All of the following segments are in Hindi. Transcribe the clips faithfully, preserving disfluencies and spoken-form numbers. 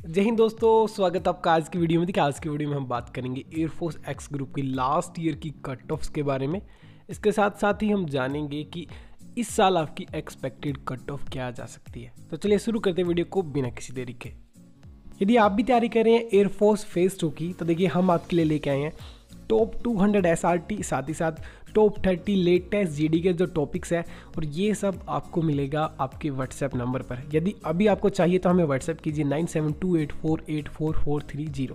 जय हिंद दोस्तों, स्वागत है आपका आज की वीडियो में। देखिए आज की वीडियो में हम बात करेंगे एयरफोर्स एक्स ग्रुप की लास्ट ईयर की कट ऑफ्स के बारे में। इसके साथ साथ ही हम जानेंगे कि इस साल आपकी एक्सपेक्टेड कट ऑफ क्या जा सकती है। तो चलिए शुरू करते हैं वीडियो को बिना किसी देरी के। यदि आप भी तैयारी कर रहे हैं एयरफोर्स फेज टू की, तो देखिए हम आपके लिए लेके आए हैं top two hundred S R T, साथ ही साथ top thirty latest G D के जो टॉपिक्स है, और ये सब आपको मिलेगा आपके व्हाट्सएप नंबर पर। यदि अभी आपको चाहिए तो हमें व्हाट्सएप कीजिए nine seven two eight four eight four four three zero.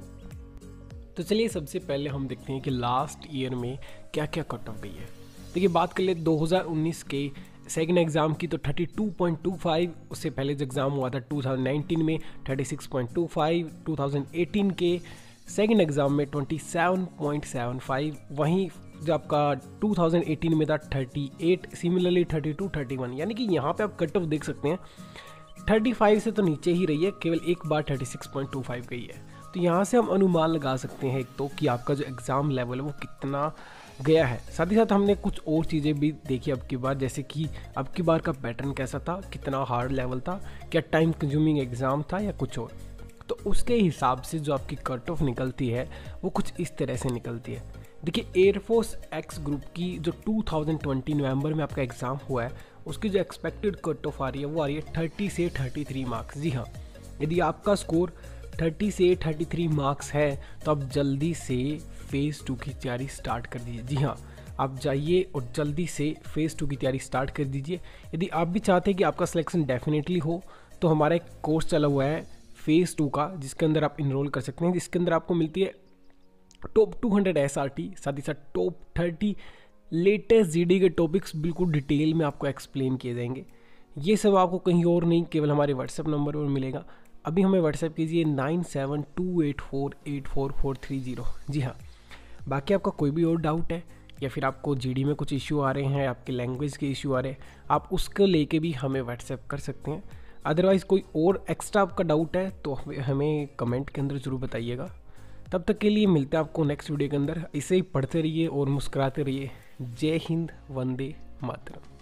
तो चलिए सबसे पहले हम देखते हैं कि लास्ट ईयर में क्या क्या कट ऑफ गई है। देखिए बात कर ले दो हज़ार उन्नीस के सेकेंड एग्ज़ाम की, तो thirty two point two five. उससे पहले जो एग्ज़ाम हुआ था टू थाउजेंड नाइनटीन में thirty six point two five, two thousand eighteen के सेकेंड एग्ज़ाम में twenty seven point seven five, वहीं जो आपका टू थाउजेंड एटीन में था thirty eight, similarly thirty two, thirty one. यानी कि यहाँ पे आप कट ऑफ देख सकते हैं थर्टी फाइव से तो नीचे ही रही है, केवल एक बार thirty six point two five गई है। तो यहाँ से हम अनुमान लगा सकते हैं एक तो कि आपका जो एग्ज़ाम लेवल है वो कितना गया है। साथ ही साथ हमने कुछ और चीज़ें भी देखी अब की बार, जैसे कि अब की बार का पैटर्न कैसा था, कितना हार्ड लेवल था, क्या टाइम कंज्यूमिंग एग्ज़ाम था या कुछ और। तो उसके हिसाब से जो आपकी कट ऑफ निकलती है वो कुछ इस तरह से निकलती है। देखिए एयरफोर्स एक्स ग्रुप की जो टू थाउजेंड ट्वेंटी नवंबर में आपका एग्ज़ाम हुआ है, उसकी जो एक्सपेक्टेड कट ऑफ आ रही है वो आ रही है थर्टी से थर्टी थ्री मार्क्स। जी हाँ, यदि आपका स्कोर थर्टी से थर्टी थ्री मार्क्स है तो आप जल्दी से फेज़ टू की तैयारी स्टार्ट कर दीजिए। जी हाँ, आप जाइए और जल्दी से फेज़ टू की तैयारी स्टार्ट कर दीजिए। यदि आप भी चाहते हैं कि आपका सिलेक्शन डेफिनेटली हो, तो हमारा एक कोर्स चला हुआ है फेज़ टू का, जिसके अंदर आप इनरोल कर सकते हैं, जिसके अंदर आपको मिलती है top two hundred S R T, साथ ही साथ top thirty latest G D के टॉपिक्स बिल्कुल डिटेल में आपको एक्सप्लेन किए जाएंगे। ये सब आपको कहीं और नहीं, केवल हमारे व्हाट्सएप नंबर पर मिलेगा। अभी हमें व्हाट्सएप कीजिए nine seven two eight four eight four four three zero. जी हाँ, बाकी आपका कोई भी और डाउट है या फिर आपको जी डी में कुछ इशू आ रहे हैं, आपके लैंग्वेज के इशू आ रहे हैं, आप उसको लेके भी हमें व्हाट्सएप कर सकते हैं। अदरवाइज़ कोई और एक्स्ट्रा आपका डाउट है तो हमें कमेंट के अंदर ज़रूर बताइएगा। तब तक के लिए मिलते हैं आपको नेक्स्ट वीडियो के अंदर। इसे ही पढ़ते रहिए और मुस्कुराते रहिए। जय हिंद, वंदे मातरम।